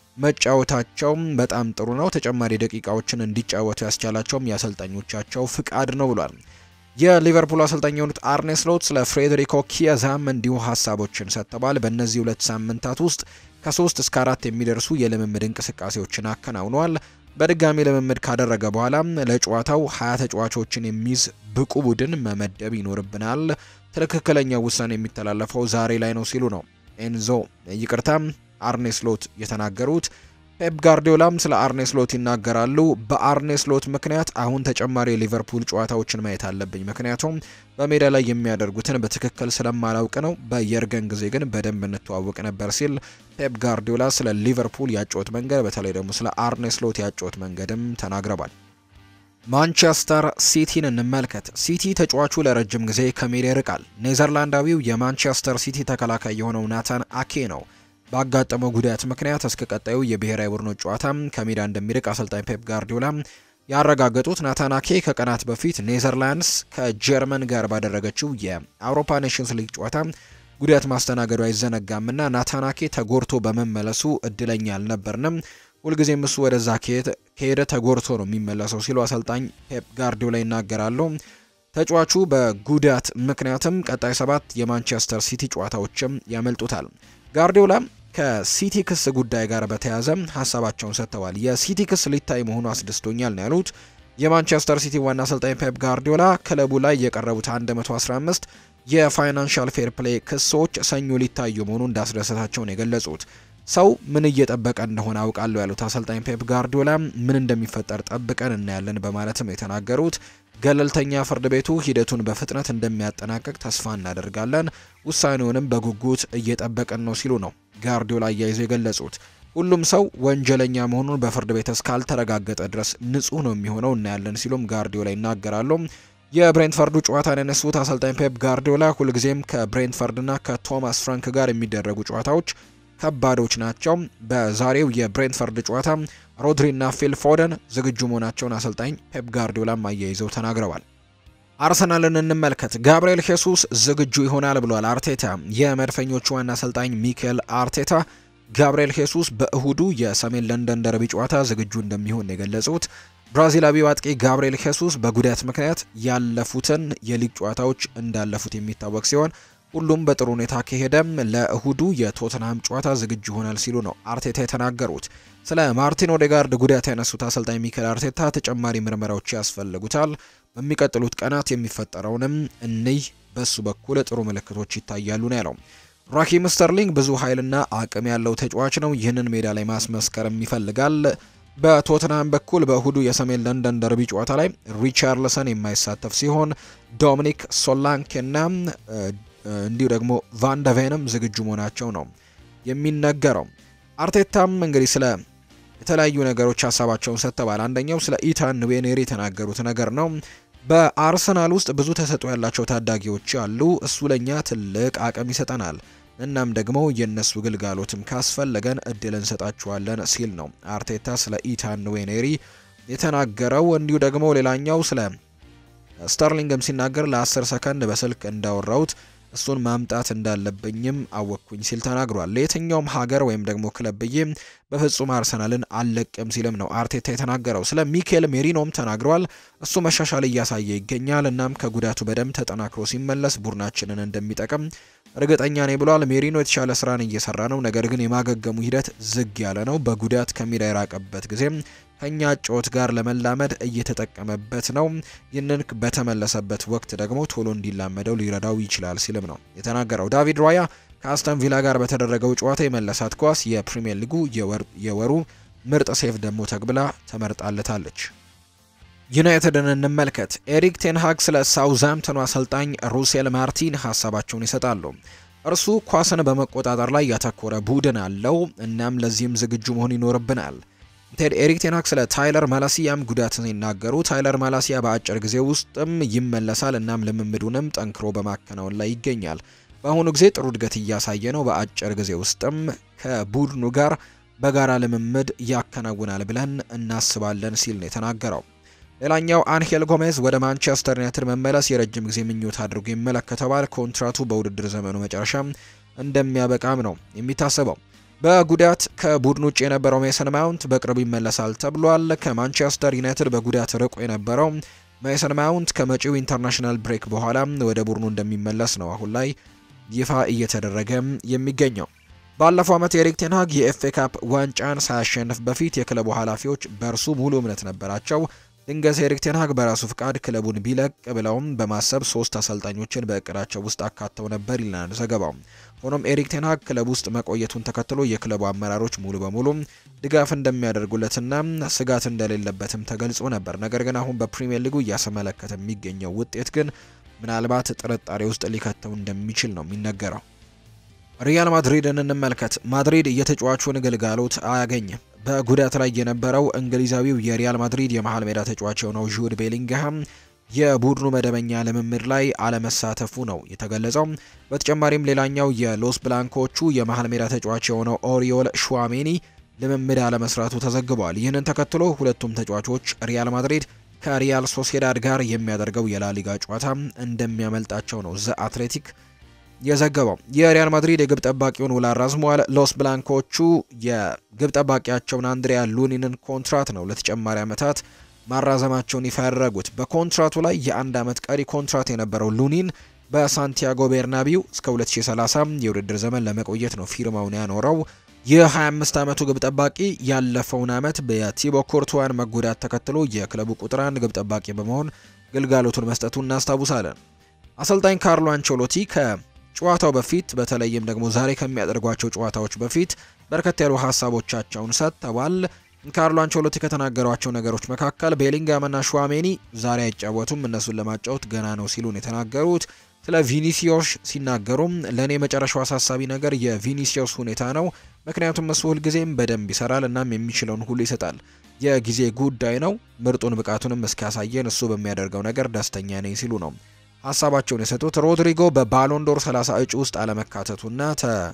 መጫወታቸው በጣም ጥሩ ነው። ተጨማሪ ደቂቃዎችን እንዲጫወቱ ያስቻላቸውም የአሰልጣኞቻቸው ፍቃድ ነው ብሏል። የሊቨርፑል አሰልጣኝ የሆኑት አርኔ ስሎት ስለ ፍሬዴሪኮ ኪያዛም እንዲሁ ሀሳቦችን ሰጥተዋል። በእነዚህ ሁለት ሳምንታት ውስጥ ከሶስት እስከ አራት የሚደርሱ የልምምድ እንቅስቃሴዎችን አከናውነዋል። በድጋሚ ልምምድ ካደረገ በኋላ ለጨዋታው ሀያ ተጫዋቾችን የሚይዝ ብቁ ቡድን መመደብ ይኖርብናል። ትክክለኛው ውሳኔ የሚተላለፈው ዛሬ ላይ ነው ሲሉ ነው ኤንዞ ይቅርታም አርኔ ስሎት የተናገሩት። ፔፕ ጋርዲዮላም ስለ አርኔ ስሎት ይናገራሉ። በአርኔ ስሎት ምክንያት አሁን ተጨማሪ የሊቨርፑል ጨዋታዎችን ማየት አለብኝ፣ ምክንያቱም በሜዳ ላይ የሚያደርጉትን በትክክል ስለማላውቅ ነው። በየርገን ጊዜ ግን በደንብ እንተዋወቅ ነበር ሲል ፔፕ ጋርዲዮላ ስለ ሊቨርፑል ያጨዋወት መንገድ በተለይ ደግሞ ስለ አርኔ ስሎት ያጨዋወት መንገድም ተናግረዋል። ማንቸስተር ሲቲን እንመልከት። ሲቲ ተጫዋቹ ለረጅም ጊዜ ከሜዳ ይርቃል። ኔዘርላንዳዊው የማንቸስተር ሲቲ ተከላካይ የሆነው ናታን አኬ ነው ባጋጠመው ጉዳት ምክንያት እስከ ቀጣዩ የብሔራዊ ቡድኑ ጨዋታ ከሜዳ እንደሚርቅ አሰልጣኝ ፔፕ ጋርዲዮላ ያረጋገጡት። ናታን አኬ ከቀናት በፊት ኔዘርላንድስ ከጀርመን ጋር ባደረገችው የአውሮፓ ኔሽንስ ሊግ ጨዋታ ጉዳት ማስተናገዱ አይዘነጋምና ናታን አኬ ተጎርቶ በመመለሱ እድለኛ አልነበርንም። ሁልጊዜም እሱ ወደዛ ከሄደ ተጎርቶ ነው የሚመለሰው ሲሉ አሰልጣኝ ፔፕ ጋርዲዮላ ይናገራሉ። ተጫዋቹ በጉዳት ምክንያትም ቀጣይ ሰባት የማንቸስተር ሲቲ ጨዋታዎችም ያመልጡታል። ጋርዲዮላ ከሲቲ ክስ ጉዳይ ጋር በተያያዘ ሀሳባቸውን ሰጥተዋል። የሲቲ ክስ ሊታይ መሆኑ አስደስቶኛል ነው ያሉት። የማንቸስተር ሲቲ ዋና አሰልጣኝ ፔፕ ጋርዲዮላ ክለቡ ላይ የቀረቡት መቶ አስራ አምስት የፋይናንሻል ፌር ፕሌይ ክሶች ሰኞ ሊታዩ መሆኑ እንዳስደሰታቸው ነው የገለጹት። ሰው ምን እየጠበቀ እንደሆነ አውቃለሁ ያሉት አሰልጣኝ ፔፕ ጋርዲዮላ ምን እንደሚፈጠር ጠብቀን እናያለን በማለትም የተናገሩት። ገለልተኛ ፍርድ ቤቱ ሂደቱን በፍጥነት እንደሚያጠናቅቅ ተስፋ እናደርጋለን፣ ውሳኔውንም በጉጉት እየጠበቀን ነው ሲሉ ነው ጋርዲዮላ አያይዘው የገለጹት። ሁሉም ሰው ወንጀለኛ መሆኑን በፍርድ ቤት እስካልተረጋገጠ ድረስ ንጹህ ነው የሚሆነው እናያለን ሲሉም ጋርዲዮላ ይናገራሉ። የብሬንትፈርዱ ጨዋታን ያነሱት አሰልጣኝ ፔፕ ጋርዲዮላ ሁልጊዜም ከብሬንትፈርድና ከቶማስ ፍራንክ ጋር የሚደረጉ ጨዋታዎች ከባዶች ናቸው። በዛሬው የብሬንትፈርድ ጨዋታ ሮድሪና ፊል ፎደን ዝግጁ መሆናቸውን አሰልጣኝ ፔፕ ጋርዲዮላ አያይዘው ተናግረዋል። አርሰናልን እንመልከት። ጋብሪኤል ሄሱስ ዝግጁ ይሆናል ብሏል አርቴታ። የመድፈኞቹ ዋና አሰልጣኝ ሚኬል አርቴታ ጋብሪኤል ሄሱስ በእሁዱ የሰሜን ለንደን ደርቢ ጨዋታ ዝግጁ እንደሚሆን የገለጹት። ብራዚላዊው አጥቂ ጋብሪኤል ሄሱስ በጉዳት ምክንያት ያለፉትን የሊግ ጨዋታዎች እንዳለፉት የሚታወቅ ሲሆን ሁሉም በጥሩ ሁኔታ ከሄደም ለእሁዱ የቶተንሃም ጨዋታ ዝግጁ ይሆናል ሲሉ ነው አርቴታ የተናገሩት። ስለ ማርቲን ኦዴጋርድ ጉዳት ያነሱት አሰልጣኝ ሚኬል አርቴታ ተጨማሪ ምርመራዎች ያስፈልጉታል፣ በሚቀጥሉት ቀናት የሚፈጠረውንም እንይ፣ በሱ በኩል ጥሩ ምልክቶች ይታያሉ ነው ያለው። ራሂም ስተርሊንግ ብዙ ኃይልና አቅም ያለው ተጫዋች ነው፣ ይህንን ሜዳ ላይ ማስመስከርም ይፈልጋል። በቶተንሃም በኩል በእሁዱ የሰሜን ለንደን ደርቢ ጨዋታ ላይ ሪቻርልሰን የማይሳተፍ ሲሆን ዶሚኒክ ሶላንኬና እንዲሁ ደግሞ ቫንደቬንም ዝግጁ መሆናቸው ነው የሚነገረው። አርቴታም እንግዲህ ስለ የተለያዩ ነገሮች ሀሳባቸውን ሰጥተዋል። አንደኛው ስለ ኢታን ንዌኔሪ የተናገሩት ነገር ነው። በአርሰናል ውስጥ ብዙ ተሰጥኦ ያላቸው ታዳጊዎች አሉ፣ እሱ ለኛ ትልቅ አቅም ይሰጠናል፣ እናም ደግሞ የነሱ ግልጋሎትም ካስፈለገን እድል እንሰጣቸዋለን ሲል ነው አርቴታ ስለ ኢታን ንዌኔሪ የተናገረው። እንዲሁ ደግሞ ሌላኛው ስለ ስተርሊንግም ሲናገር ለአስር ሰከንድ በስልክ እንዳወራውት እሱን ማምጣት እንዳለብኝም አወቅኩኝ ሲል ተናግሯል። ለየትኛውም ሀገር ወይም ደግሞ ክለብ ብዬ በፍጹም አርሰናልን አልለቅም ሲልም ነው አርቴታ የተናገረው። ስለ ሚኬል ሜሪኖም ተናግሯል። እሱ መሻሻል እያሳየ ይገኛል፣ እናም ከጉዳቱ በደንብ ተጠናክሮ ሲመለስ ቡድናችንን እንደሚጠቅም እርግጠኛ ነኝ ብሏል። ሜሪኖ የተሻለ ስራን እየሰራ ነው፣ ነገር ግን የማገገሙ ሂደት ዝግ ያለ ነው። በጉዳት ከሜዳ የራቀበት ጊዜ ከኛ ጨዋታ ጋር ለመላመድ እየተጠቀመበት ነው። ይህንን በተመለሰበት ወቅት ደግሞ ቶሎ እንዲላመደው ሊረዳው ይችላል ሲልም ነው የተናገረው። ዳቪድ ራያ ከአስተን ቪላ ጋር በተደረገው ጨዋታ የመለሳት ኳስ የፕሪሚየር ሊጉ የወሩ ምርጥ ሴፍ ደግሞ ተብላ ተመርጣለታለች። ዩናይትድን እንመልከት። ኤሪክ ቴንሃግ ስለ ሳውዝሃምፕተኑ አሰልጣኝ ሩሴል ማርቲን ሀሳባቸውን ይሰጣሉ። እርሱ ኳስን በመቆጣጠር ላይ ያተኮረ ቡድን አለው፣ እናም ለዚህም ዝግጁ መሆን ይኖርብናል። ቴድ ኤሪክ ቴንሃግ ስለ ታይለር ማላሲያም ጉዳት ሲናገሩ ታይለር ማላሲያ በአጭር ጊዜ ውስጥም ይመለሳል፣ እናም ልምምዱንም ጠንክሮ በማከናወን ላይ ይገኛል። በአሁኑ ጊዜ ጥሩ እድገት እያሳየ ነው። በአጭር ጊዜ ውስጥም ከቡድኑ ጋር በጋራ ልምምድ ያከናውናል ብለን እናስባለን ሲል ነው የተናገረው። ሌላኛው አንሄል ጎሜዝ ወደ ማንቸስተር ዩናይትድ መመለስ የረጅም ጊዜ ምኞት አድርጎ ይመለከተዋል። ኮንትራቱ በውድድር ዘመኑ መጨረሻ እንደሚያበቃም ነው የሚታሰበው። በጉዳት ከቡድኑ ውጭ የነበረው ሜሰን ማውንት በቅርቡ ይመለሳል ተብሏል። ከማንቸስተር ዩናይትድ በጉዳት ርቆ የነበረው ሜሰን ማውንት ከመጪው ኢንተርናሽናል ብሬክ በኋላ ወደ ቡድኑ እንደሚመለስ ነው አሁን ላይ ይፋ እየተደረገ የሚገኘው። ባለፈው ዓመት ኤሪክ ቴን ሃግ የኤፍኤ ካፕ ዋንጫን ሳያሸንፍ በፊት የክለቡ ኃላፊዎች በእርሱ ሙሉ እምነት ነበራቸው። ድንገት ኤሪክ ቴን ሃግ በራሱ ፍቃድ ክለቡን ቢለቅ ብለውም በማሰብ ሶስት አሰልጣኞችን በእቅዳቸው ውስጥ አካተው ነበር ይላል ዘገባው። ሆኖም ኤሪክ ቴን ሃግ ክለቡ ውስጥ መቆየቱን ተከትሎ የክለቡ አመራሮች ሙሉ በሙሉ ድጋፍ እንደሚያደርጉለትና ስጋት እንደሌለበትም ተገልጾ ነበር። ነገር ግን አሁን በፕሪሚየር ሊጉ እያስመለከተ የሚገኘው ውጤት ግን ምናልባት ጥርጣሬ ውስጥ ሊከተው እንደሚችል ነው የሚነገረው። ሪያል ማድሪድን እንመልከት። ማድሪድ የተጫዋቹን ግልጋሎት አያገኝም። በጉዳት ላይ የነበረው እንግሊዛዊው የሪያል ማድሪድ የመሃል ሜዳ ተጫዋች የሆነው ጁድ ቤሊንግሃም የቡድኑ መደበኛ ልምምድ ላይ አለመሳተፉ ነው የተገለጸው። በተጨማሪም ሌላኛው የሎስ ብላንኮቹ የመሃል ሜዳ ተጫዋች የሆነው ኦሪዮል ሹዋሜኒ ልምምድ አለመስራቱ ተዘግቧል። ይህንን ተከትሎ ሁለቱም ተጫዋቾች ሪያል ማድሪድ ከሪያል ሶሴዳድ ጋር የሚያደርገው የላሊጋ ጨዋታ እንደሚያመልጣቸው ነው ዘ አትሌቲክ የዘገበው። የሪያል ማድሪድ የግብ ጠባቂውን ውል አራዝሟል። ሎስ ብላንኮቹ የግብ ጠባቂያቸውን አንድሪያ ሉኒንን ኮንትራት ነው ለተጨማሪ ዓመታት ማራዘማቸውን ይፋ ያደረጉት። በኮንትራቱ ላይ የአንድ ዓመት ቀሪ ኮንትራት የነበረው ሉኒን በሳንቲያጎ ቤርናቢው እስከ ሁለት ሺህ ሰላሳ የውድድር ዘመን ለመቆየት ነው ፊርማውን ያኖረው። የ25 ዓመቱ ግብ ጠባቂ ያለፈውን ዓመት በቲቦ ኮርቱዋን መጎዳት ተከትሎ የክለቡ ቁጥር አንድ ግብ ጠባቂ በመሆን ግልጋሎቱን መስጠቱን እናስታውሳለን። አሰልጣኝ ካርሎ አንቸሎቲ ከጨዋታው በፊት በተለይም ደግሞ ዛሬ ከሚያደርጓቸው ጨዋታዎች በፊት በርከት ያሉ ሀሳቦቻቸውን ሰጥተዋል። ካርሎ አንቸሎቲ ከተናገሯቸው ነገሮች መካከል ቤሊንጋምና ሹዋሜኒ ዛሬ አይጫወቱም፣ እነሱን ለማጫወት ገና ነው ሲሉን የተናገሩት። ስለ ቪኒሲዮስ ሲናገሩም ለኔ መጨረሻው አሳሳቢ ነገር የቪኒሲዮስ ሁኔታ ነው፣ ምክንያቱም እሱ ሁልጊዜም በደንብ ይሰራል እናም የሚችለውን ሁሉ ይሰጣል። የጊዜ ጉዳይ ነው። ምርጡን ብቃቱንም እስኪያሳየን እሱ በሚያደርገው ነገር ደስተኛ ነኝ ሲሉ ነው ሀሳባቸውን የሰጡት። ሮድሪጎ በባሎንዶር ሰላሳ እጩ ውስጥ አለመካተቱና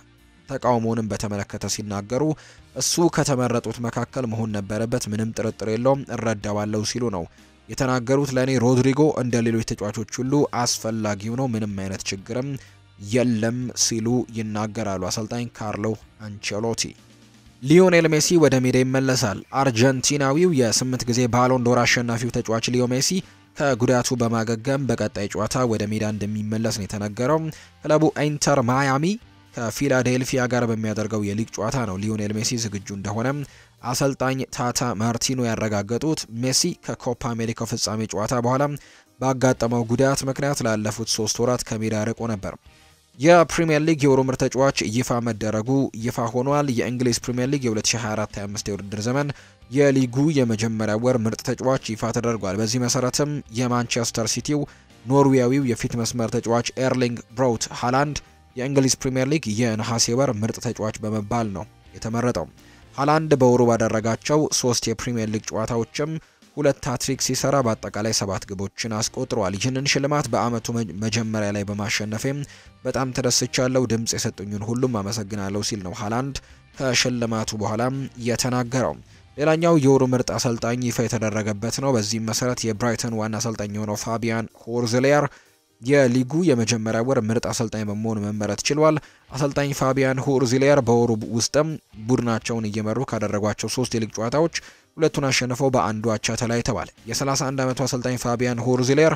ተቃውሞንም በተመለከተ ሲናገሩ እሱ ከተመረጡት መካከል መሆን ነበረበት፣ ምንም ጥርጥር የለውም፣ እረዳዋለሁ ሲሉ ነው የተናገሩት። ለኔ ሮድሪጎ እንደ ሌሎች ተጫዋቾች ሁሉ አስፈላጊው ነው፣ ምንም አይነት ችግርም የለም ሲሉ ይናገራሉ አሰልጣኝ ካርሎ አንቸሎቲ። ሊዮኔል ሜሲ ወደ ሜዳ ይመለሳል። አርጀንቲናዊው የስምንት ጊዜ ባሎንዶር አሸናፊው ተጫዋች ሊዮ ሜሲ ከጉዳቱ በማገገም በቀጣይ ጨዋታ ወደ ሜዳ እንደሚመለስ ነው የተነገረው። ክለቡ ኢንተር ማያሚ ከፊላዴልፊያ ጋር በሚያደርገው የሊግ ጨዋታ ነው ሊዮኔል ሜሲ ዝግጁ እንደሆነ አሰልጣኝ ታታ ማርቲኖ ያረጋገጡት። ሜሲ ከኮፓ አሜሪካ ፍጻሜ ጨዋታ በኋላ ባጋጠመው ጉዳት ምክንያት ላለፉት ሶስት ወራት ከሜዳ ርቆ ነበር። የፕሪሚየር ሊግ የወሩ ምርጥ ተጫዋች ይፋ መደረጉ ይፋ ሆኗል። የእንግሊዝ ፕሪሚየር ሊግ የ2024 25 የውድድር ዘመን የሊጉ የመጀመሪያ ወር ምርጥ ተጫዋች ይፋ ተደርጓል። በዚህ መሰረትም የማንቸስተር ሲቲው ኖርዌያዊው የፊት መስመር ተጫዋች ኤርሊንግ ብራውት ሃላንድ የእንግሊዝ ፕሪሚየር ሊግ የነሐሴ ወር ምርጥ ተጫዋች በመባል ነው የተመረጠው። ሃላንድ በወሩ ባደረጋቸው ሶስት የፕሪሚየር ሊግ ጨዋታዎችም ሁለት ሃትሪክ ሲሰራ በአጠቃላይ ሰባት ግቦችን አስቆጥሯል። ይህንን ሽልማት በአመቱ መጀመሪያ ላይ በማሸነፌም በጣም ተደስቻለሁ፣ ድምጽ የሰጡኝን ሁሉም አመሰግናለሁ ሲል ነው ሃላንድ ከሽልማቱ በኋላ የተናገረው። ሌላኛው የወሩ ምርጥ አሰልጣኝ ይፋ የተደረገበት ነው። በዚህም መሰረት የብራይተን ዋና አሰልጣኝ የሆነው ፋቢያን ሆርዝሌር የሊጉ የመጀመሪያ ወር ምርጥ አሰልጣኝ በመሆን መመረጥ ችሏል። አሰልጣኝ ፋቢያን ሆርዝሌር በወሩ ውስጥም ቡድናቸውን እየመሩ ካደረጓቸው ሶስት የሊግ ጨዋታዎች ሁለቱን አሸንፈው በአንዱ አቻ ተለያይተዋል። የ31 ዓመቱ አሰልጣኝ ፋቢያን ሆርዝሌር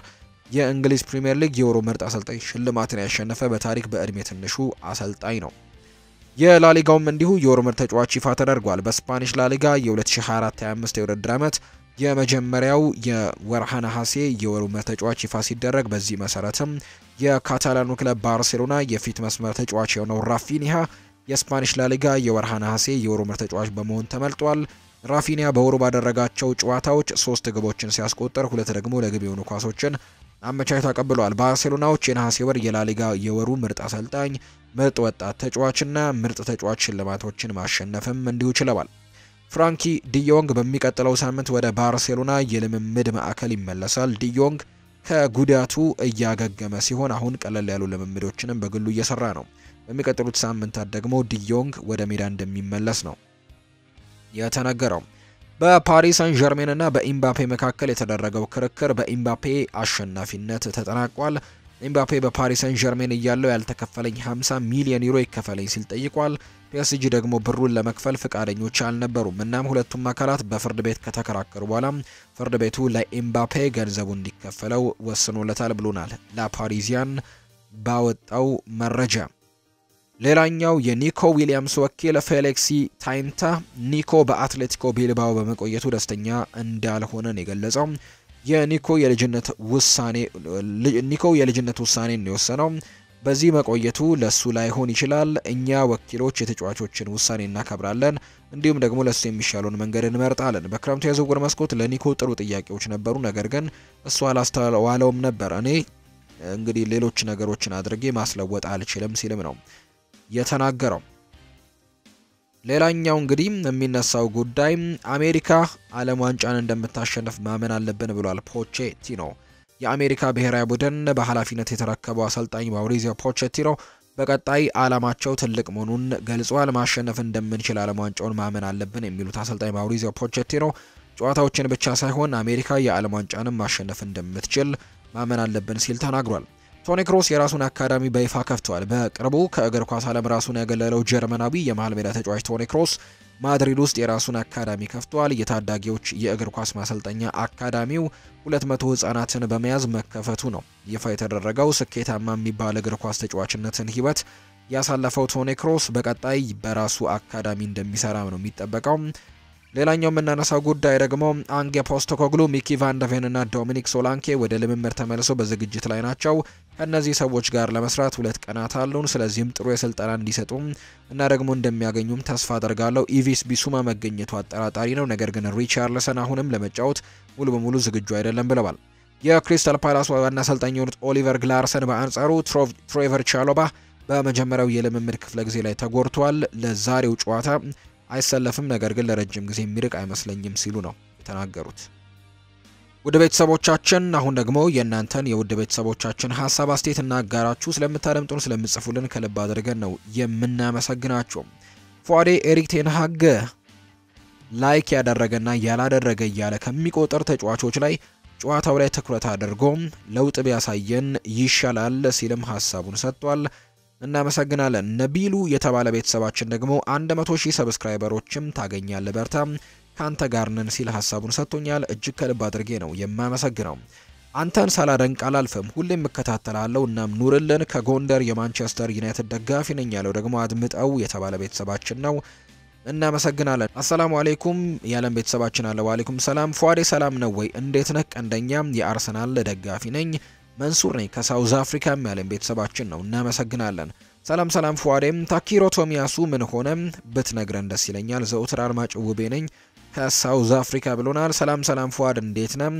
የእንግሊዝ ፕሪሚየር ሊግ የወሩ ምርጥ አሰልጣኝ ሽልማትን ያሸነፈ በታሪክ በእድሜ ትንሹ አሰልጣኝ ነው። የላሊጋውም እንዲሁ የወሩ ምርጥ ተጫዋች ይፋ ተደርጓል። በስፓኒሽ ላሊጋ የ2024 25 የውድድር ዓመት የመጀመሪያው የወርሃ ነሐሴ የወሩ ምርጥ ተጫዋች ይፋ ሲደረግ በዚህ መሰረትም የካታላኑ ክለብ ባርሴሎና የፊት መስመር ተጫዋች የሆነው ራፊኒሃ የስፓኒሽ ላሊጋ የወርሃ ነሐሴ የወሩ ምርጥ ተጫዋች በመሆን ተመርጧል። ራፊኒሃ በወሩ ባደረጋቸው ጨዋታዎች ሶስት ግቦችን ሲያስቆጥር ሁለት ደግሞ ለግብ የሆኑ ኳሶችን አመቻችቶ አቀብሏል። ባርሴሎናዎች የነሐሴ ወር የላሊጋ የወሩ ምርጥ አሰልጣኝ፣ ምርጥ ወጣት ተጫዋችና ምርጥ ተጫዋች ሽልማቶችን ማሸነፍም እንዲሁ ችለዋል። ፍራንኪ ዲዮንግ በሚቀጥለው ሳምንት ወደ ባርሴሎና የልምምድ ማዕከል ይመለሳል። ዲዮንግ ከጉዳቱ እያገገመ ሲሆን አሁን ቀለል ያሉ ልምምዶችንም በግሉ እየሰራ ነው። በሚቀጥሉት ሳምንታት ደግሞ ዲዮንግ ወደ ሜዳ እንደሚመለስ ነው የተነገረው። በፓሪስ ሳን ዠርሜን እና በኢምባፔ መካከል የተደረገው ክርክር በኢምባፔ አሸናፊነት ተጠናቋል። ኢምባፔ በፓሪስ ሳን ዠርሜን እያለው ያልተከፈለኝ ሃምሳ ሚሊዮን ዩሮ ይከፈለኝ ሲል ጠይቋል። ፒኤስጂ ደግሞ ብሩን ለመክፈል ፍቃደኞች አልነበሩም። እናም ሁለቱም አካላት በፍርድ ቤት ከተከራከሩ በኋላ ፍርድ ቤቱ ለኤምባፔ ገንዘቡ እንዲከፈለው ወስኖለታል ብሎናል ላፓሪዚያን ባወጣው መረጃ። ሌላኛው የኒኮ ዊሊያምስ ወኪል ፌሌክሲ ታይንታ ኒኮ በአትሌቲኮ ቢልባኦ በመቆየቱ ደስተኛ እንዳልሆነ ነው የገለጸው። የኒኮ የልጅነት ውሳኔ ኒኮ የልጅነት ውሳኔን ነው የወሰነው። በዚህ መቆየቱ ለሱ ላይሆን ይችላል። እኛ ወኪሎች የተጫዋቾችን ውሳኔ እናከብራለን፣ እንዲሁም ደግሞ ለሱ የሚሻለውን መንገድ እንመርጣለን። በክረምቱ የዝውውር መስኮት ለኒኮ ጥሩ ጥያቄዎች ነበሩ፣ ነገር ግን እሱ አላስተዋለውም ነበር። እኔ እንግዲህ ሌሎች ነገሮችን አድርጌ ማስለወጥ አልችልም ሲልም ነው የተናገረው። ሌላኛው እንግዲህ የሚነሳው ጉዳይ አሜሪካ ዓለም ዋንጫን እንደምታሸንፍ ማመን አለብን ብሏል ፖቼቲኖ። የአሜሪካ ብሔራዊ ቡድን በኃላፊነት የተረከበው አሰልጣኝ ማውሪዚዮ ፖቼቲኖ በቀጣይ ዓላማቸው ትልቅ መሆኑን ገልጿል። ማሸነፍ እንደምንችል ዓለም ዋንጫውን ማመን አለብን የሚሉት አሰልጣኝ ማውሪዚዮ ፖቼቲኖ ጨዋታዎችን ብቻ ሳይሆን አሜሪካ የዓለም ዋንጫንም ማሸነፍ እንደምትችል ማመን አለብን ሲል ተናግሯል። ቶኒ ክሮስ የራሱን አካዳሚ በይፋ ከፍቷል። በቅርቡ ከእግር ኳስ ዓለም ራሱን ያገለለው ጀርመናዊ የመሃል ሜዳ ተጫዋች ቶኒ ክሮስ ማድሪድ ውስጥ የራሱን አካዳሚ ከፍቷል። የታዳጊዎች የእግር ኳስ ማሰልጠኛ አካዳሚው ሁለት መቶ ህጻናትን በመያዝ መከፈቱ ነው ይፋ የተደረገው። ስኬታማ የሚባል እግር ኳስ ተጫዋችነትን ህይወት ያሳለፈው ቶኒ ክሮስ በቀጣይ በራሱ አካዳሚ እንደሚሰራ ነው የሚጠበቀው። ሌላኛው የምናነሳው ጉዳይ ደግሞ አንጌ ፖስተኮግሉ፣ ሚኪ ቫንደቬን እና ዶሚኒክ ሶላንኬ ወደ ልምምድ ተመልሰው በዝግጅት ላይ ናቸው። ከነዚህ ሰዎች ጋር ለመስራት ሁለት ቀናት አሉን። ስለዚህም ጥሩ የስልጠና እንዲሰጡ እና ደግሞ እንደሚያገኙም ተስፋ አደርጋለሁ። ኢቪስ ቢሱማ መገኘቱ አጠራጣሪ ነው፣ ነገር ግን ሪቻርልሰን አሁንም ለመጫወት ሙሉ በሙሉ ዝግጁ አይደለም ብለዋል። የክሪስታል ፓላስ ዋና አሰልጣኝ የሆኑት ኦሊቨር ግላርሰን በአንጻሩ ትሬቨር ቻሎባ በመጀመሪያው የልምምድ ክፍለ ጊዜ ላይ ተጎድቷል። ለዛሬው ጨዋታ አይሰለፍም፣ ነገር ግን ለረጅም ጊዜ የሚርቅ አይመስለኝም ሲሉ ነው የተናገሩት። ውድ ቤተሰቦቻችን አሁን ደግሞ የእናንተን የውድ ቤተሰቦቻችን ሀሳብ አስተያየት እናጋራችሁ። ስለምታደምጡን ስለምጽፉልን ከልብ አድርገን ነው የምናመሰግናችሁ። ፏዴ ኤሪክ ቴን ሃግ ላይክ ያደረገና ያላደረገ እያለ ከሚቆጠር ተጫዋቾች ላይ ጨዋታው ላይ ትኩረት አድርጎ ለውጥ ቢያሳየን ይሻላል ሲልም ሀሳቡን ሰጥቷል። እናመሰግናለን። ነቢሉ የተባለ ቤተሰባችን ደግሞ መቶ ሺህ ሰብስክራይበሮችም ታገኛለህ በርታ ካንተ ጋር ነን ሲል ሀሳቡን ሰጥቶኛል። እጅግ ከልብ አድርጌ ነው የማመሰግነው። አንተን ሳላደንቅ አላልፍም፣ ሁሌም እከታተላለሁ። እናም ኑርልን። ከጎንደር የማንቸስተር ዩናይትድ ደጋፊ ነኝ ያለው ደግሞ አድምጠው የተባለ ቤተሰባችን ነው። እናመሰግናለን። አሰላሙ አለይኩም ያለን ቤተሰባችን አለ። ወአለይኩም ሰላም። ፏዴ ሰላም ነው ወይ? እንዴት ነህ? ቀንደኛ የአርሰናል ደጋፊ ነኝ መንሱር ነኝ ከሳውዝ አፍሪካ ያለን ቤተሰባችን ነው። እናመሰግናለን። ሰላም ሰላም ፏዴም ታኪሮ ቶሚያሱ ምን ሆነ ብትነግረን ደስ ይለኛል። ዘውትር አድማጭ ውቤ ነኝ ከሳውዝ አፍሪካ ብሎናል። ሰላም ሰላም ፏድ እንዴት ነህ?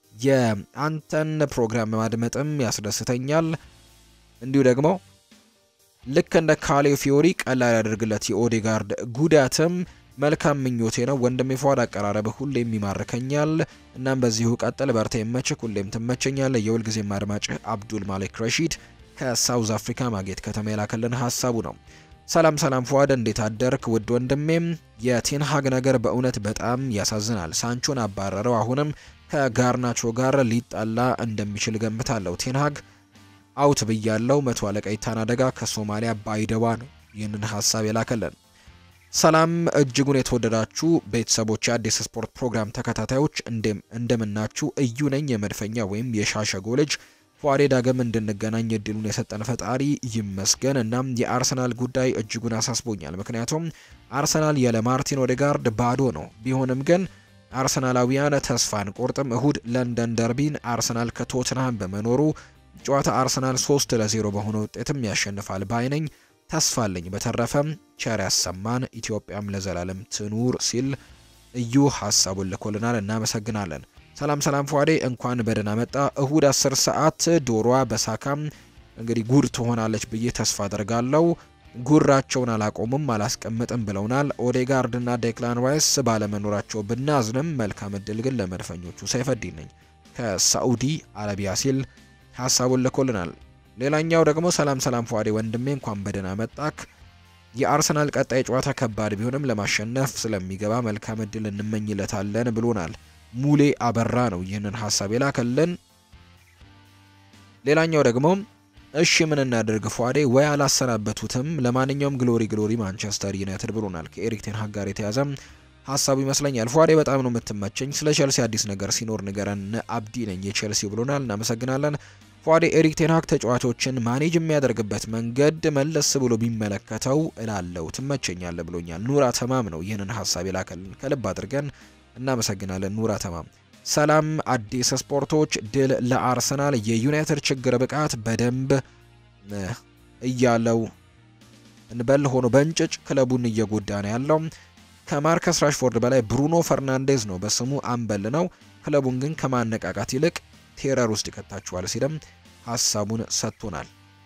የአንተን ፕሮግራም ማድመጥም ያስደስተኛል። እንዲሁ ደግሞ ልክ እንደ ካሌው ፊዮሪ ቀላል ያደርግለት የኦዴጋርድ ጉዳትም መልካም ምኞቴ ነው። ወንድሜ ፏድ አቀራረብ ሁሌም ይማርከኛል። እናም በዚሁ ቀጥል፣ በርታ፣ ይመችህ፣ ሁሌም ትመቸኛለህ። የሁል ጊዜ አድማጭህ አብዱል ማሊክ ረሺድ ከሳውዝ አፍሪካ ማጌት ከተማ የላከልን ሀሳቡ ነው። ሰላም ሰላም ፏድ እንዴት አደርክ ውድ ወንድሜም? የቴንሃግ ነገር በእውነት በጣም ያሳዝናል። ሳንቾን አባረረው፣ አሁንም ከጋርናቾ ጋር ሊጣላ እንደሚችል ገምታለሁ። ቴንሃግ አውት ብያለው። መቶ አለቃ ኢታና ደጋ ከሶማሊያ ባይደዋ ነው ይህንን ሀሳብ የላከልን። ሰላም እጅጉን የተወደዳችሁ ቤተሰቦች፣ የአዲስ ስፖርት ፕሮግራም ተከታታዮች እንደምናችሁ። እዩ ነኝ የመድፈኛ ወይም የሻሸጎ ልጅ ፏዴ ዳግም እንድንገናኝ እድሉን የሰጠን ፈጣሪ ይመስገን። እናም የአርሰናል ጉዳይ እጅጉን አሳስቦኛል፣ ምክንያቱም አርሰናል ያለ ማርቲን ኦዴጋርድ ባዶ ነው። ቢሆንም ግን አርሰናላዊያን ተስፋን ቆርጥም። እሁድ ለንደን ደርቢን አርሰናል ከቶትንሃም በመኖሩ ጨዋታ አርሰናል ሶስት ለዜሮ በሆነ ውጤትም ያሸንፋል ባይነኝ። ተስፋ አለኝ። በተረፈም ቸር ያሰማን፣ ኢትዮጵያም ለዘላለም ትኑር ሲል እዩ ሐሳቡን ልኮልናል። እናመሰግናለን። ሰላም ሰላም ፏዴ እንኳን በደህና መጣ። እሁድ አስር ሰዓት ዶሮዋ በሳካም እንግዲህ ጉድ ትሆናለች ብዬ ተስፋ አደርጋለሁ። ጉራቸውን አላቆሙም አላስቀምጥም ብለውናል። ኦዴጋርድ እና ዴክላን ራይስ ባለመኖራቸው ብናዝንም መልካም እድል ግን ለመድፈኞቹ። ሰይፈዲን ነኝ ከሳዑዲ አረቢያ ሲል ሐሳቡን ልኮልናል። ሌላኛው ደግሞ ሰላም ሰላም ፏዴ ወንድሜ እንኳን በደህና መጣክ። የአርሰናል ቀጣይ ጨዋታ ከባድ ቢሆንም ለማሸነፍ ስለሚገባ መልካም እድል እንመኝለታለን ብሎናል። ሙሌ አበራ ነው ይህንን ሐሳብ የላከልን። ሌላኛው ደግሞ እሺ ምን እናደርግ ፏዴ ወይ አላሰናበቱትም። ለማንኛውም ግሎሪ ግሎሪ ማንቸስተር ዩናይትድ ብሎናል። ከኤሪክ ቴን ሃግ ጋር የተያዘ ሐሳቡ ይመስለኛል። ፏዴ በጣም ነው የምትመቸኝ። ስለ ቼልሲ አዲስ ነገር ሲኖር ንገረን። አብዲ ነኝ የቼልሲ ብሎናል። እናመሰግናለን ፏዴ። ኤሪክ ቴን ሃግ ተጫዋቾችን ማኔጅ የሚያደርግበት መንገድ መለስ ብሎ ቢመለከተው እላለሁ። ትመቸኛለህ ብሎኛል። ኑራ ተማም ነው ይህንን ሐሳብ የላከልን። ከልብ አድርገን እናመሰግናለን ኑራ ተማም። ሰላም አዲስ ስፖርቶች፣ ድል ለአርሰናል። የዩናይትድ ችግር ብቃት በደንብ እያለው እንበል ሆኖ በእንጭጭ ክለቡን እየጎዳ ነው ያለው። ከማርከስ ራሽፎርድ በላይ ብሩኖ ፈርናንዴዝ ነው በስሙ አምበል ነው። ክለቡን ግን ከማነቃቃት ይልቅ ቴረር ውስጥ ይከታችኋል ሲልም ሐሳቡን ሰጥቶናል።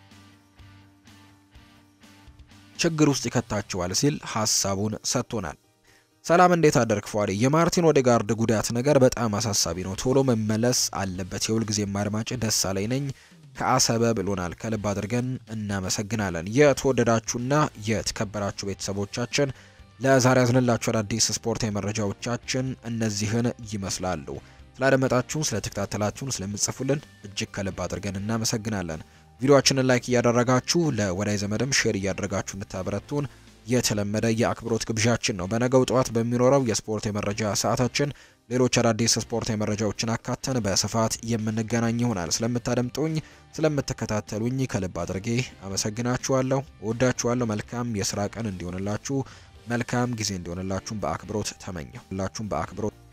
ችግር ውስጥ ይከታችኋል ሲል ሐሳቡን ሰጥቶናል። ሰላም እንዴት አደርክ ፏዴ? የማርቲን ኦዴጋርድ ጉዳት ነገር በጣም አሳሳቢ ነው፣ ቶሎ መመለስ አለበት። የሁልጊዜም አድማጭ ደስ አለኝ ነኝ ከአሰበ ብሎናል። ከልብ አድርገን እናመሰግናለን። የተወደዳችሁና የተከበራችሁ ቤተሰቦቻችን ለዛሬ ያዝንላችሁ አዳዲስ ስፖርታዊ መረጃዎቻችን እነዚህን ይመስላሉ። ስላደመጣችሁን፣ ስለተከታተላችሁን፣ ስለምትጽፉልን እጅግ ከልብ አድርገን እናመሰግናለን። ቪዲዮአችንን ላይክ እያደረጋችሁ ለወዳጅ ዘመድም ሼር እያደረጋችሁ እንድታበረቱን የተለመደ የአክብሮት ግብዣችን ነው። በነገው ጠዋት በሚኖረው የስፖርት የመረጃ ሰዓታችን ሌሎች አዳዲስ ስፖርት የመረጃዎችን አካተን በስፋት የምንገናኝ ይሆናል። ስለምታደምጡኝ፣ ስለምትከታተሉኝ ከልብ አድርጌ አመሰግናችኋለሁ። ወዳችኋለሁ። መልካም የስራ ቀን እንዲሆንላችሁ፣ መልካም ጊዜ እንዲሆንላችሁ በአክብሮት ተመኘሁ። ሁላችሁም በአክብሮት